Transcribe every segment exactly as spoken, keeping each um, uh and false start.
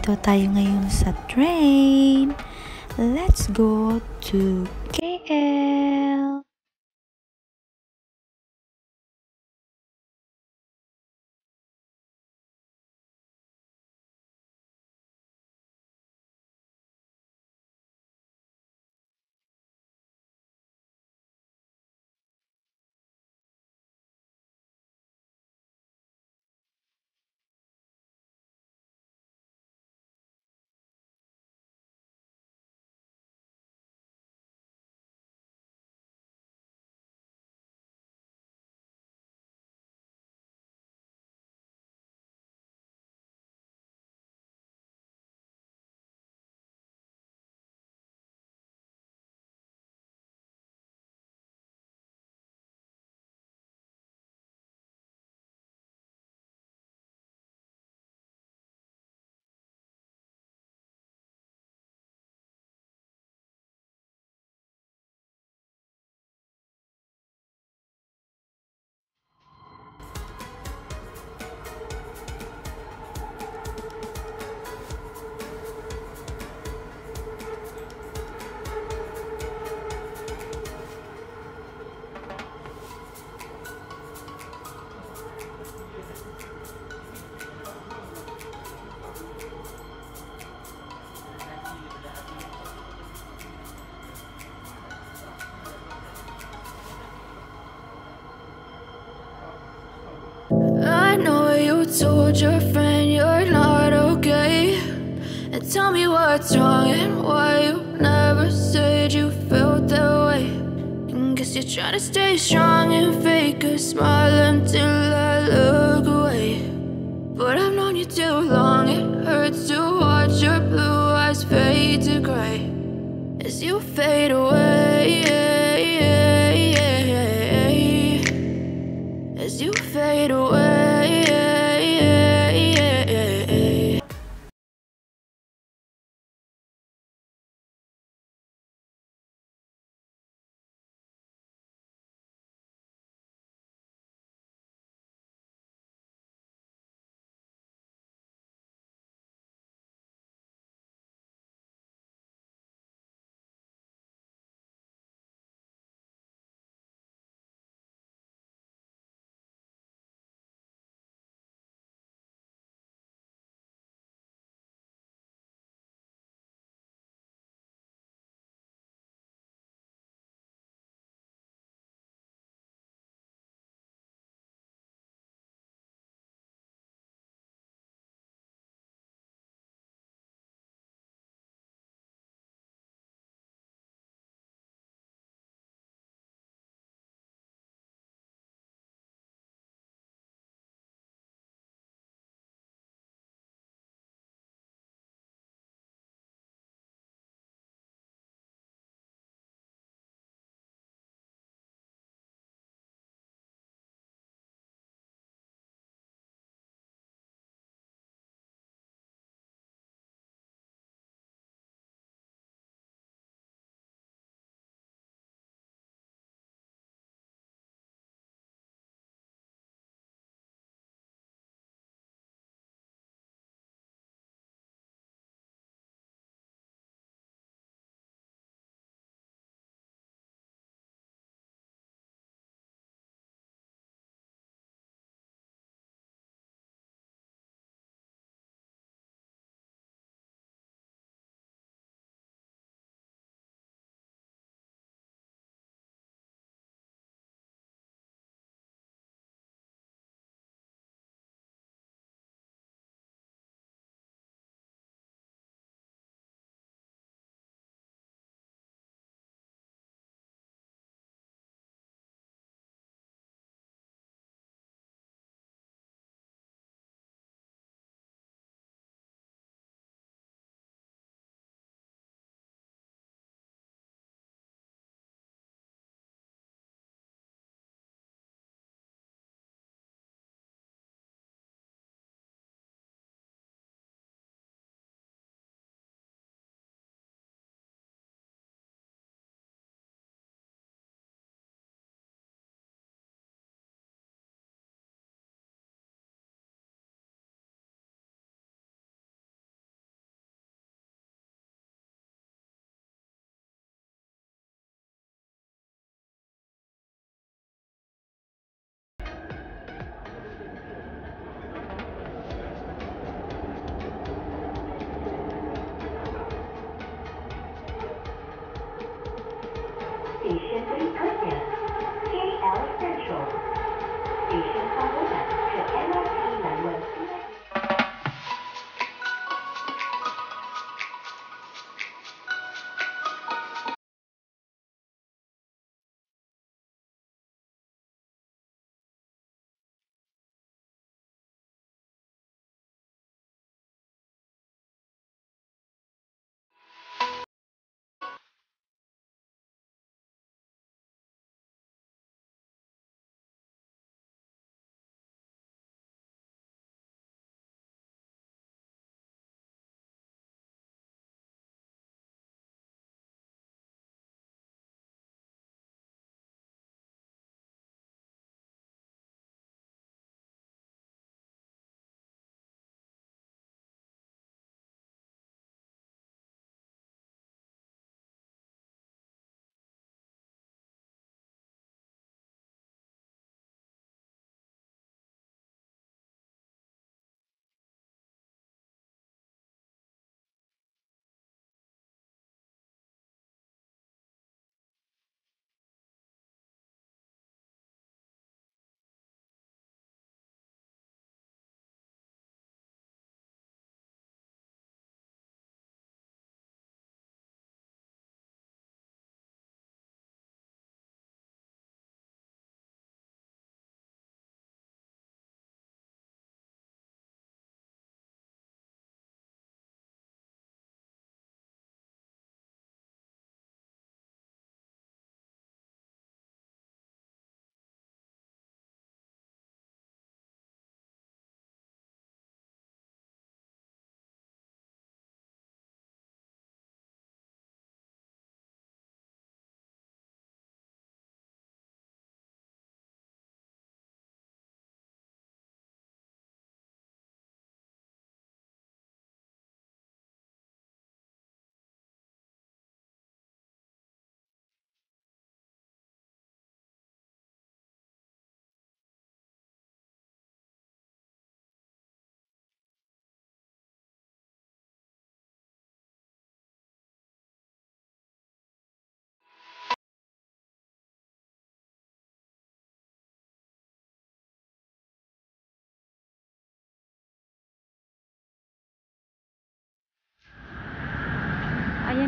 nandito tayo ngayon sa train. Let's go to K L. I know you told your friend you're not okay, and tell me what's wrong and why you never said you felt that way. And guess you're trying to stay strong and fake a smile until I look away. But I've known you too long, it hurts to watch your blue eyes fade to gray as you fade away, as you fade away.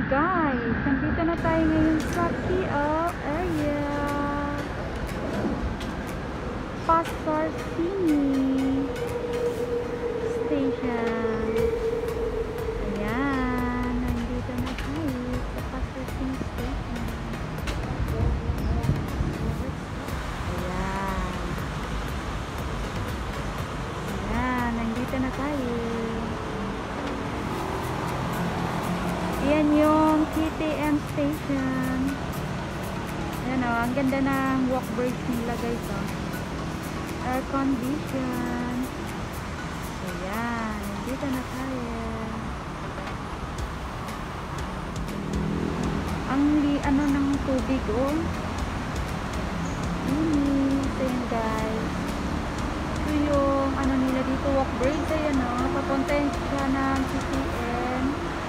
guys, nandito na tayo ngayon sa K L area. Pasar Sini Station. Ayan, nandito na tayo sa Pasar Sini Station. Ayan. Ayan, nandito na tayo. Ayan yung K T M station. Ayan o, ang ganda ng walkbridge nila guys o. Air condition. Ayan, dito na tayo. Ang li, ano ng tubig o. Linis. Ayan guys. Ito yung ano nila dito, walkbridge. Ayan o, papunta siya ng K T M.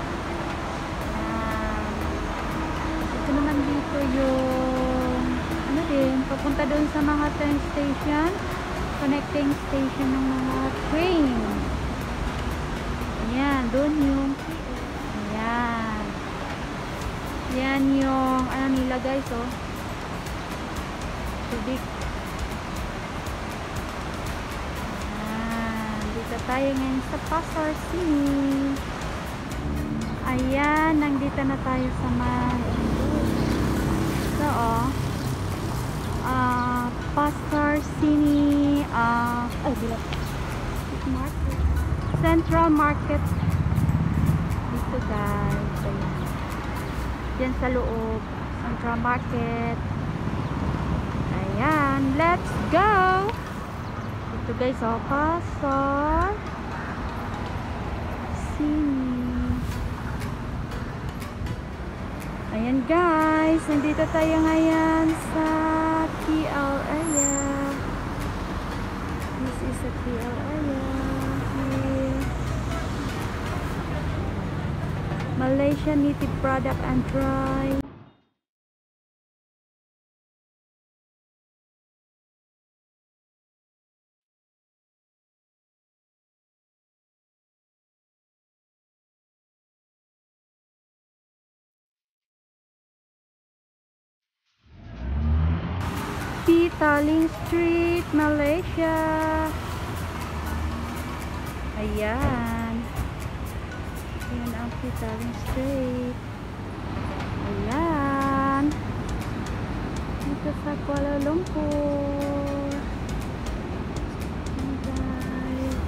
Ito naman dito yung ano din, papunta doon sa mga train station, connecting station ng mga train. Ayan, doon yung ayan. Ayan yung ano nila guys oh. Tubig. Ayan, dito tayo ngayon sa Pasar Sini. Ayan, nandito na tayo sa mga so, oh, uh, Pasar Sini, uh, oh, bilang market. Central Market. Dito guys. Ayan. Diyan sa loob. Central Market. Ayan, let's go! Dito guys, oh, Pasar Sini. Ayan guys, nandito tayo ngayon sa K L area. This is a K L area. Here. Malaysia native product and dry. Petaling Street, Malaysia. Ayan. Ayan ang Petaling Street. Ayan. Dito sa Kuala Lumpur. Ayan guys.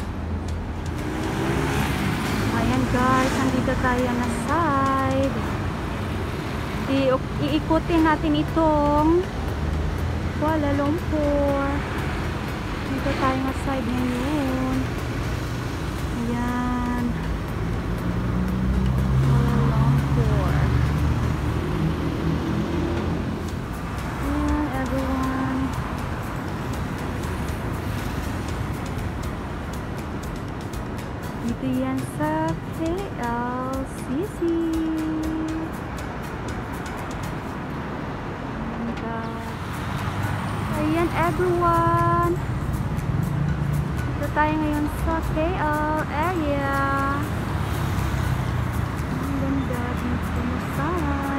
Ayan guys, nandito tayo na side. I iikutin natin itong Kuala Lumpur. Dito tayo nga side ngayon. Ayan. Kuala Lumpur. Ayan, everyone. Dito yan sa K L C C. Ayan everyone, dito tayo ngayon sa K L area. Ang ganda dito sa